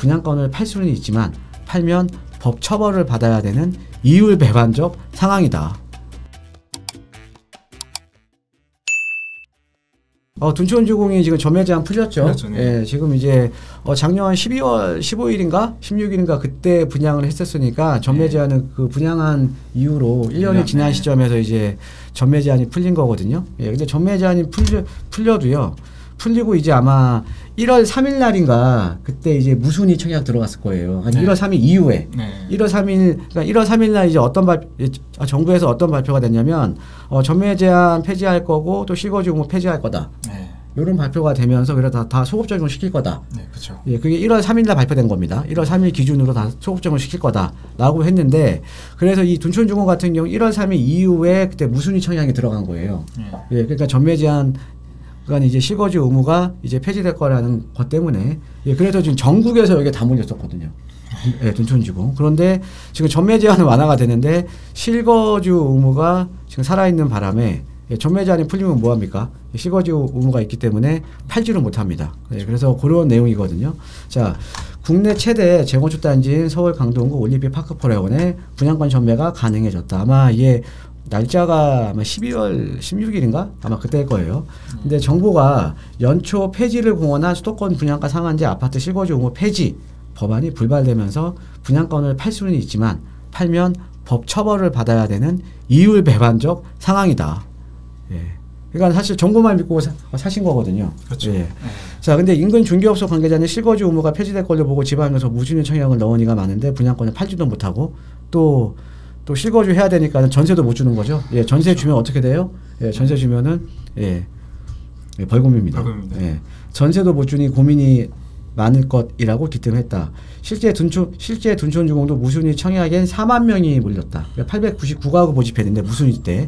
분양권을 팔 수는 있지만 팔면 법 처벌을 받아야 되는 이율배반적 상황이다. 둔촌주공이 지금 전매 제한 풀렸죠. 그렇죠, 네. 예, 지금 이제 작년 12월 15일인가 16일인가 그때 분양을 했었으니까 전매 제한은 그 분양한 이후로 1년이 지난 시점에서 이제 전매 제한이 풀린 거거든요. 예, 근데 전매 제한이 풀려도요. 풀리고 이제 아마 1월 3일 날인가 그때 이제 무순위 청약 들어갔을 거예요. 한 1월 3일 이후에 1월 3일 그러니까 1월 3일 날 이제 정부에서 어떤 발표가 됐냐면 전매 제한 폐지할 거고 또 실거주 의무 폐지할 거다. 이런 발표가 되면서 그래서 다 소급 적용 시킬 거다. 네, 그렇죠. 예, 그게 1월 3일 날 발표된 겁니다. 1월 3일 기준으로 다 소급 적용 시킬 거다라고 했는데 그래서 이 둔촌주공 같은 경우 1월 3일 이후에 그때 무순위 청약이 들어간 거예요. 예, 그러니까 전매 제한 그러니까 이제 실거주 의무가 이제 폐지될 거라는 것 때문에 예, 그래서 지금 전국에서 여기에 다 몰렸었거든요. 예, 둔촌주공. 그런데 지금 전매 제한은 완화가 되는데 실거주 의무가 지금 살아있는 바람에 예, 전매 제한이 풀리면 뭐합니까? 실거주 의무가 있기 때문에 팔지를 못합니다. 예, 그래서 그런 내용이거든요. 자, 국내 최대 재건축 단지인 서울 강동구 올림픽 파크포레원의 분양권 전매가 가능해졌다. 아마 이게 날짜가 아마 12월 16일인가? 아마 그때일 거예요. 근데 정부가 연초 폐지를 공언한 수도권 분양가 상한제 아파트 실거주 의무 폐지 법안이 불발되면서 분양권을 팔 수는 있지만 팔면 법 처벌을 받아야 되는 이율배반적 상황이다. 예. 그러니까 사실 정부만 믿고 사신 거거든요. 그렇죠. 예. 자, 근데 인근 중개업소 관계자는 실거주 의무가 폐지될 걸로 보고 지방에서 무순위 청약을 넣은 이가 많은데 분양권을 팔지도 못하고 또 실거주 해야 되니까 전세도 못 주는 거죠. 예, 전세 그렇죠. 주면 어떻게 돼요? 예, 전세 주면은 예, 벌금입니다. 예, 전세도 못 주니 고민이 많을 것이라고 기뜸했다. 실제 둔촌주공도 무순위 청약엔 4만 명이 몰렸다. 899가구 모집했는데 무순위 때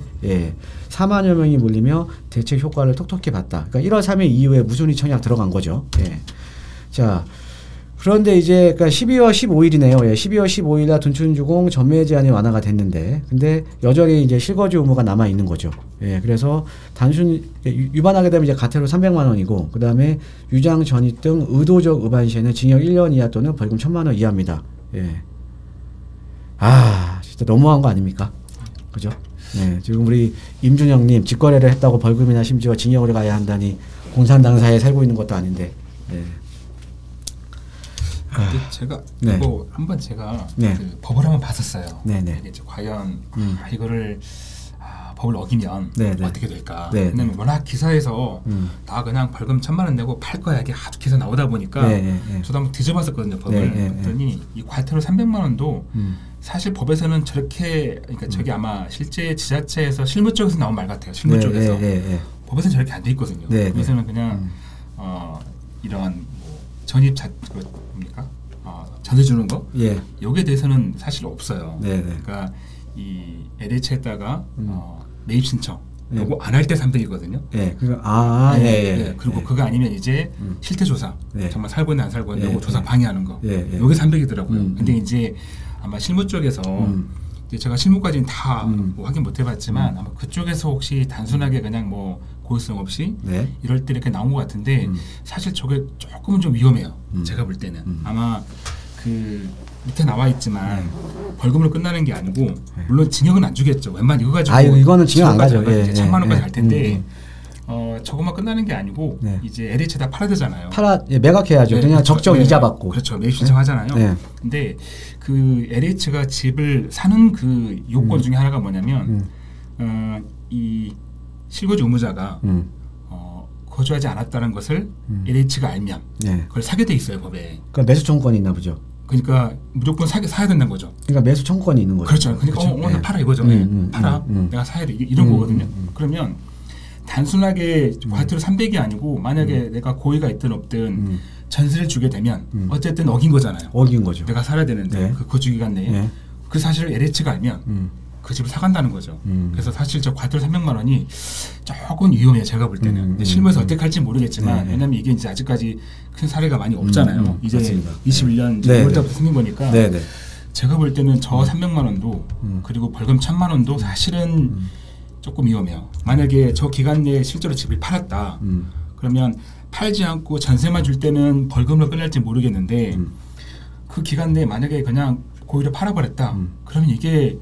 4만여 명이 몰리며 대책 효과를 톡톡히 봤다. 그러니까 1월 3일 이후에 무순위 청약 들어간 거죠. 예. 자. 그런데 이제 그러니까 12월 15일이네요. 예, 12월 15일 날 둔촌주공 전매 제한이 완화가 됐는데 근데 여전히 이제 실거주 의무가 남아 있는 거죠. 예, 그래서 단순 위반하게 되면 이제 과태료 300만 원이고 그다음에 유장 전입 등 의도적 위반 시에는 징역 1년 이하 또는 벌금 1,000만 원 이하입니다. 예. 아, 진짜 너무한 거 아닙니까? 그죠? 예, 지금 우리 임준영님 직거래를 했다고 벌금이나 심지어 징역을 가야 한다니 공산당사에 살고 있는 것도 아닌데. 예. 근데 제가 이거 한번 제가 그 법을 한번 봤었어요. 이게 과연 이거를 법을 어기면 어떻게 될까? 왜냐면 워낙 기사에서 다 그냥 벌금 1,000만 원 내고 팔 거야 이게 하도 기사 나오다 보니까 저도 한번 뒤져봤었거든요 법을. 그랬더니 이 과태료 300만 원도 사실 법에서는 저렇게 그러니까 저게 아마 실제 지자체에서 실무 쪽에서 나온 말 같아요. 실무 쪽에서 법에서는 저렇게 안 돼 있거든요. 법에서는 그냥 이러한 전입 뭡니까? 전세 주는 거? 여기에 대해서는 사실 없어요. 그러니까 이 LH에다가 매입 신청 요거 안 할 때 300이거든요. 그리고 그거 아니면 이제 실태 조사 정말 살고 있나 안 살고 있나 요거 조사 방해하는 거 요게 300이더라고요. 근데 이제 아마 실무 쪽에서 이제 제가 실무까지는 다 뭐 확인 못 해봤지만 아마 그쪽에서 혹시 단순하게 그냥 뭐 고의성 없이 이럴 때 이렇게 나온 것 같은데 사실 저게 조금은 좀 위험해요. 제가 볼 때는 아마 그 밑에 나와 있지만 벌금으로 끝나는 게 아니고 물론 징역은 안 주겠죠. 웬만 이거 가지고 이거는 징역 안 가죠. 1,000만 원까지 갈 텐데 저것만 끝나는 게 아니고 이제 LH에다 팔아야 되잖아요. 매각해야죠. 그냥 그렇죠. 적정 이자 받고. 그렇죠. 매입 신청하잖아요. 근데 그 LH가 집을 사는 그 요건 중에 하나가 뭐냐면 이 실거주 의무자가 거주하지 않았다는 것을 LH가 알면 그걸 사게 돼 있어요 법에. 그러니까 매수 청구권이 있나 보죠. 그러니까 무조건 사야 된다는 거죠. 그러니까 매수 청구권이 있는 거죠. 그렇죠. 그러니까 나 팔아 이거죠. 팔아. 내가 사야 돼 이런 거거든요. 그러면 단순하게 과태료 300이 아니고 만약에 내가 고의가 있든 없든 전세를 주게 되면 어쨌든 어긴 거잖아요. 어긴 거죠. 내가 살아야 되는데 그 거주기간 내에 그 사실을 LH가 알면 그 집을 사간다는 거죠. 그래서 사실 저 과태료 300만 원이 조금 위험해요. 제가 볼 때는. 근데 실무에서 어떻게 할지 모르겠지만 왜냐면 이게 이제 아직까지 큰 사례가 많이 없잖아요. 이제 맞습니다. 21년 6월 때부터 생긴 거니까 제가 볼 때는 저 300만 원도 그리고 벌금 1,000만 원도 사실은 조금 위험해요. 만약에 저 기간 내에 실제로 집을 팔았다. 그러면 팔지 않고 전세만 줄 때는 벌금으로 끝날지 모르겠는데 그 기간 내에 만약에 그냥 고의로 팔아버렸다. 그러면 이게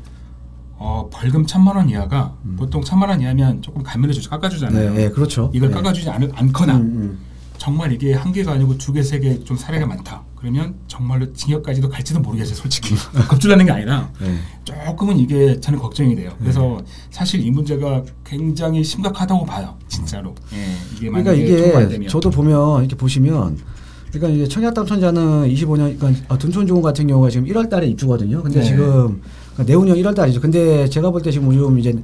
벌금 1,000만 원 이하가 보통 1,000만 원 이하면 조금 감면해주죠. 깎아주잖아요. 네, 그렇죠. 이걸 깎아주지 않거나 정말 이게 한 개가 아니고 2개, 3개 좀 사례가 많다. 그러면 정말로 징역까지도 갈지도 모르겠어요. 솔직히. 겁주라는 게 아니라 조금은 이게 저는 걱정이 돼요. 그래서 사실 이 문제가 굉장히 심각하다고 봐요. 진짜로. 이게 그러니까 이게 저도 보면 이렇게 보시면 그러니까 이제 청약담 천자는 25년 그러니까 둔촌주공 같은 경우가 지금 1월 달에 입주거든요. 근데 지금 그러니까 내후년 1월 달이죠. 근데 제가 볼 때 지금 요즘 이제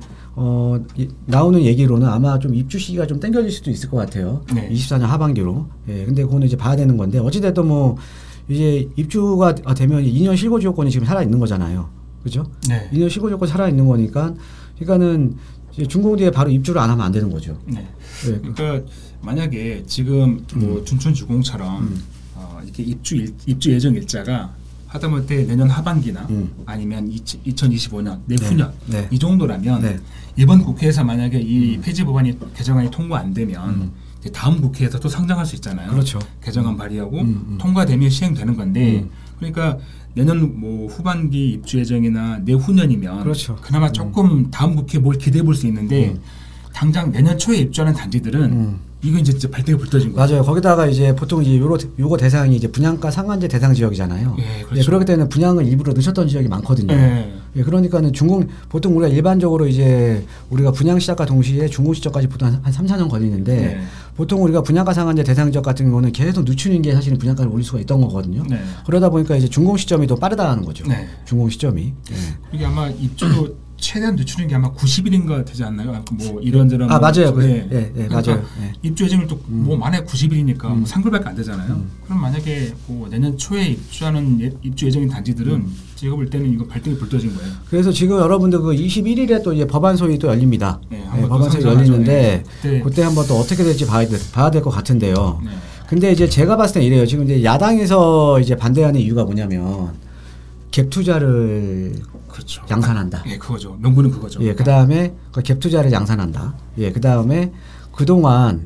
나오는 얘기로는 아마 좀 입주 시기가 좀 당겨질 수도 있을 것 같아요. 24년 하반기로. 근데 그거는 이제 봐야 되는 건데 어찌됐든 뭐 이제 입주가 되면 2년 실거주 요건이 지금 살아 있는 거잖아요. 그죠? 2년 실거주 요건 살아 있는 거니까 그러니까는 이제 준공 뒤에 바로 입주를 안 하면 안 되는 거죠. 그러니까 만약에 지금 뭐 둔촌주공처럼 이렇게 입주 예정 일자가 하다못해 내년 하반기나 아니면 2025년 내후년 이 정도라면 이번 국회에서 만약에 이 폐지 법안이 개정안이 통과 안 되면 이제 다음 국회에서 또 상정할 수 있잖아요. 그렇죠. 개정안 발의하고 통과되면 시행되는 건데 그러니까 내년 뭐 후반기 입주 예정이나 내후년이면 그렇죠. 그나마 조금 다음 국회에 뭘 기대해 볼 수 있는데 당장 내년 초에 입주하는 단지들은 이거 이제 발등에 불 떠진 거예요. 맞아요. 거기다가 이제 보통 이제 요거 대상이 이제 분양가 상한제 대상 지역이잖아요. 그렇죠. 그렇기 때문에 분양을 일부러 늦췄던 지역이 많거든요. 그러니까는 보통 우리가 일반적으로 이제 우리가 분양 시작과 동시에 준공 시점까지 보통 한 3, 4년 걸리는데 보통 우리가 분양가 상한제 대상 지역 같은 경우는 계속 늦추는 게 사실은 분양가를 올릴 수가 있던 거거든요. 그러다 보니까 이제 준공 시점이 더 빠르다는 거죠. 준공 시점이. 이게 아마 입주도 최대한 늦추는 게 아마 90일인가 되지 않나요? 뭐 이런저런 맞아요. 그러니까 맞아요. 입주 예정일 또 뭐 만약 90일이니까 뭐 3개월밖에 안 되잖아요. 그럼 만약에 뭐 내년 초에 입주하는 입주 예정인 단지들은 제가 볼 때는 이거 발등에 불 떠진 거예요. 그래서 지금 여러분들 그 21일에 또 이제 법안 소위 또 열립니다. 법안 소위 열리는데 그때 한번 또 어떻게 될지 봐야 될 것 같은데요. 근데 이제 제가 봤을 때 이래요. 지금 이제 야당에서 이제 반대하는 이유가 뭐냐면 갭 투자를 그렇죠. 양산한다. 그거죠. 명분은 그거죠. 그 다음에 갭 투자를 양산한다. 그 다음에 그동안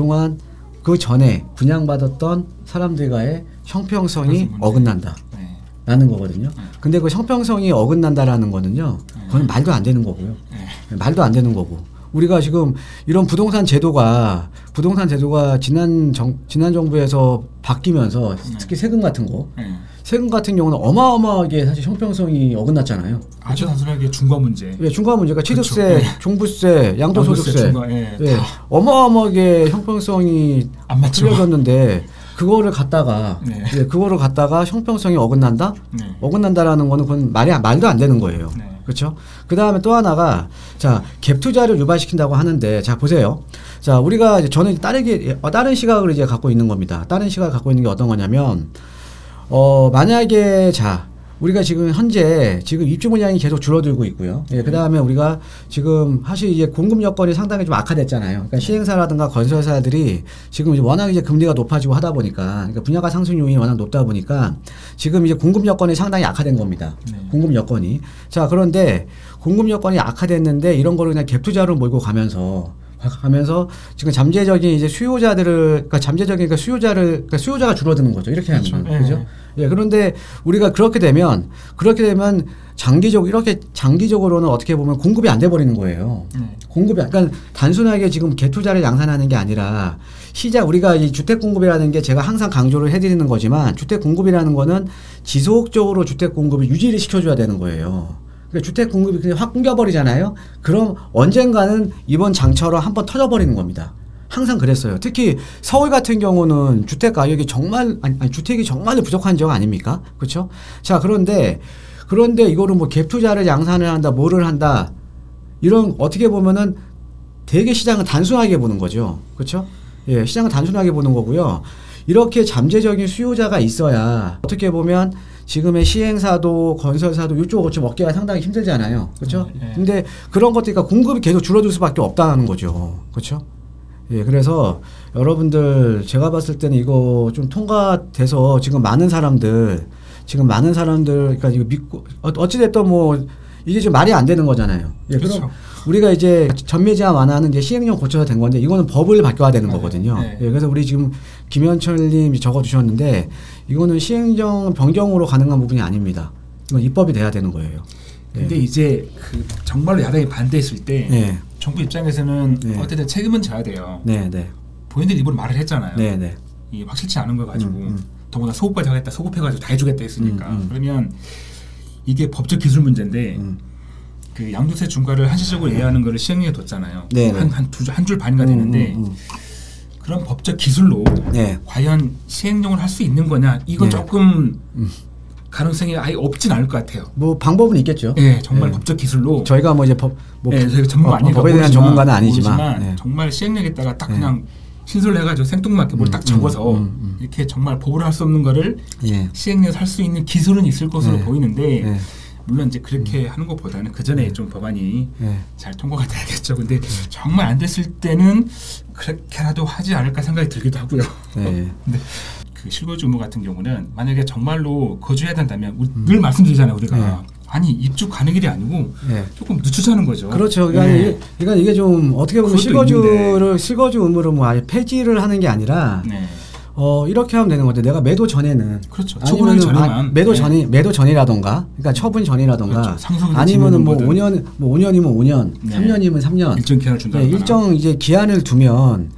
그 전에 분양받았던 사람들과의 형평성이 어긋난다. 라는 거거든요. 근데 그 형평성이 어긋난다라는 거는요. 그건 말도 안 되는 거고요. 말도 안 되는 거고. 우리가 지금 이런 부동산 제도가 지난 정부에서 바뀌면서 특히 세금 같은 경우는 어마어마하게 사실 형평성이 어긋났잖아요. 아주 단순하게 중과 문제. 중과 문제가 취득세, 종부세, 양도소득세. 어마어마하게 형평성이 안 맞죠. 틀려졌는데 그거를 갖다가 형평성이 어긋난다? 어긋난다라는 거는 그건 말도 안 되는 거예요. 그렇죠? 그 다음에 또 하나가 갭 투자를 유발시킨다고 하는데 보세요. 우리가 저는 다른 시각을 이제 갖고 있는 겁니다. 다른 시각을 갖고 있는 게 어떤 거냐면 만약에 우리가 지금 현재 입주 물량이 계속 줄어들고 있고요. 그 다음에 우리가 지금 사실 이제 공급 여건이 상당히 좀 악화됐잖아요. 그러니까 시행사라든가 건설사들이 지금 이제 워낙 이제 금리가 높아지고 하다 보니까 그러니까 분양가 상승 요인이 워낙 높다 보니까 지금 이제 공급 여건이 상당히 악화된 겁니다. 공급 여건이. 그런데 공급 여건이 악화됐는데 이런 거를 그냥 갭 투자로 몰고 가면서 지금 잠재적인 이제 수요자가 줄어드는 거죠. 이렇게 하면. 그죠? 그런데 우리가 그렇게 되면 장기적으로는 어떻게 보면 공급이 안 돼 버리는 거예요. 그러니까 단순하게 지금 갭 투자를 양산하는 게 아니라 우리가 이 주택 공급이라는 게 제가 항상 강조를 해드리는 거지만 주택 공급이라는 거는 지속적으로 주택 공급을 유지를 시켜줘야 되는 거예요. 그러니까 주택 공급이 그냥 확 끊겨버리잖아요. 그럼 언젠가는 이번 장처럼 한번 터져버리는 겁니다. 항상 그랬어요. 특히 서울 같은 경우는 주택 가격이 주택이 정말 부족한 지역 아닙니까? 그렇죠? 그런데 이거를 뭐 갭 투자를 양산을 한다, 뭐를 한다, 이런 어떻게 보면은 되게 시장을 단순하게 보는 거죠. 그렇죠? 시장을 단순하게 보는 거고요. 이렇게 잠재적인 수요자가 있어야 어떻게 보면 지금의 시행사도 건설사도 이쪽 좀 얻기가 상당히 힘들잖아요. 그렇죠? 근데 그런 것들이니까 공급이 계속 줄어들 수밖에 없다는 거죠. 그렇죠? 그래서 여러분들 제가 봤을 때는 이거 좀 통과돼서 지금 많은 사람들 그러니까 이거 믿고 어찌됐든 뭐 이게 좀 말이 안 되는 거잖아요. 예, 그렇죠. 그럼 우리가 이제 전매제한 완화는 이제 시행령 고쳐서 된 건데 이거는 법을 바뀌어야 되는 거거든요. 네. 예, 그래서 우리 지금 김현철님 적어주셨는데 이거는 시행령 변경으로 가능한 부분이 아닙니다. 이건 입법이 돼야 되는 거예요. 근데 이제 그 정말로 야당이 반대했을 때 정부 입장에서는 어쨌든 책임은 져야 돼요. 본인들 입으로 말을 했잖아요. 이 확실치 않은 걸 가지고 더구나 소급까지 하겠다, 소급해가지고 다 해주겠다 했으니까 그러면 이게 법적 기술 문제인데 그 양도세 중과를 한시적으로 예외하는 거를 시행령에 뒀잖아요. 한 줄 반인가 되는데 그런 법적 기술로 과연 시행령을 할 수 있는 거냐 이건 조금 가능성이 아예 없진 않을 것 같아요. 뭐 방법은 있겠죠. 네, 정말 법적 기술로 저희가 뭐 이제 저희가 전문가 아니니까 법에 대한 전문가는 아니지만 정말 시행령에다가 딱 그냥 신설을 해가지고 생뚱맞게 뭘 딱 적어서 이렇게 정말 법으로 할 수 없는 거를 시행령에서 할 수 있는 기술은 있을 것으로 보이는데 물론 이제 그렇게 하는 것보다는 그 전에 좀 법안이 잘 통과가 돼야겠죠. 근데 정말 안 됐을 때는 그렇게라도 하지 않을까 생각이 들기도 하고요. 근데 그 실거주 의무 같은 경우는 만약에 정말로 거주해야 된다면 늘 말씀드리잖아요. 우리가 아니 입주 가는 길이 아니고 조금 늦추자는 거죠. 그렇죠. 그러니까 이게 좀 어떻게 보면 실거주 의무를 뭐 아예 폐지를 하는 게 아니라 이렇게 하면 되는 거죠. 내가 매도 전에는 그렇죠. 처분하기 전에만 매도 전이라던가, 그러니까 처분 전이라던가, 그렇죠. 아니면은 뭐 5년이면 5년, 3년이면 3년 일정 기한을 준다. 일정 이제 기한을 두면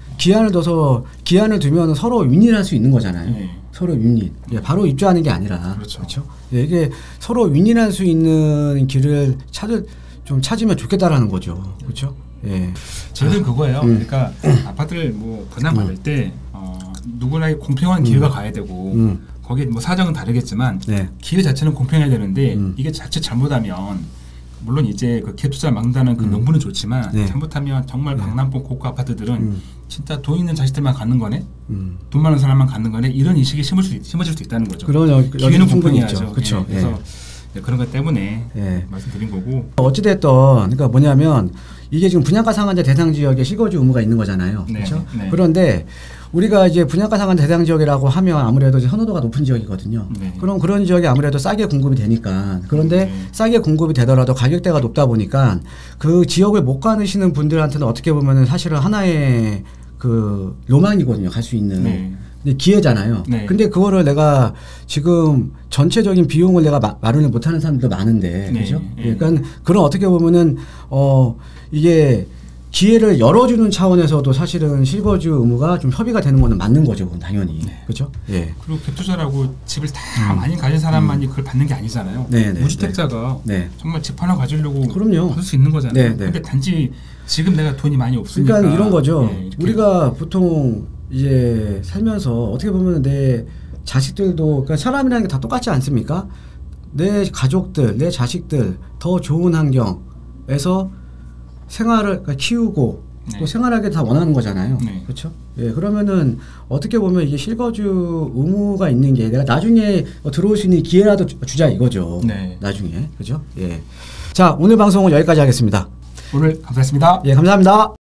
기한을 두면 서로 윈윈할 수 있는 거잖아요. 서로 윈윈. 바로 입주하는 게 아니라 그렇죠. 이게 서로 윈윈할 수 있는 길을 찾으면 좋겠다라는 거죠. 그렇죠. 저희는 그거예요. 그러니까 아파트를 뭐 분양받을 때 누구나 공평한 기회가 가야 되고 거기에 뭐 사정은 다르겠지만 기회 자체는 공평해야 되는데 이게 자칫 잘못하면 물론 이제 그 기업투자 막는다는 그 명분은 좋지만 잘못하면 정말 강남권 고가 아파트들은 진짜 돈 있는 자식들만 갖는 거네, 돈 많은 사람만 갖는 거네 이런 인식이 심어질 수 있다는 거죠. 기회는 공평해야죠. 그렇죠. 그래서 그런 것 때문에 말씀드린 거고. 어찌됐든 그러니까 뭐냐면 이게 지금 분양가 상한제 대상 지역에 실거주 의무가 있는 거잖아요. 그렇죠? 그런데 우리가 이제 분양가 상한 대상 지역이라고 하면 아무래도 이제 선호도가 높은 지역이거든요. 그럼 그런 지역이 아무래도 싸게 공급이 되니까. 그런데 싸게 공급이 되더라도 가격대가 높다 보니까 그 지역을 못 가시는 분들한테는 어떻게 보면은 사실은 하나의 그 로망이거든요. 갈 수 있는. 기회잖아요. 근데 그거를 내가 지금 전체적인 비용을 내가 마련을 못하는 사람들도 많은데, 그죠? 그러니까 그런 어떻게 보면은 이게 기회를 열어주는 차원에서도 사실은 실거주 의무가 좀 협의가 되는 거는 맞는 거죠, 그건 당연히. 그렇죠? 그리고 갭투자라고 집을 다 많이 가진 사람만이 그걸 받는 게 아니잖아요. 무주택자가 정말 집 하나 가지려고 받을 수 있는 거잖아요. 근데 단지 지금 내가 돈이 많이 없으니까. 그러니까 이런 거죠. 우리가 보통 이제 살면서 어떻게 보면 내 자식들도, 그러니까 사람이라는 게 다 똑같지 않습니까? 내 가족들, 내 자식들 더 좋은 환경에서 생활을 키우고 또 생활하게 다 원하는 거잖아요. 그렇죠? 그러면은 어떻게 보면 이게 실거주 의무가 있는 게 내가 나중에 들어올 수 있는 기회라도 주자 이거죠. 나중에. 그죠? 자, 오늘 방송은 여기까지 하겠습니다. 오늘 감사했습니다. 감사합니다.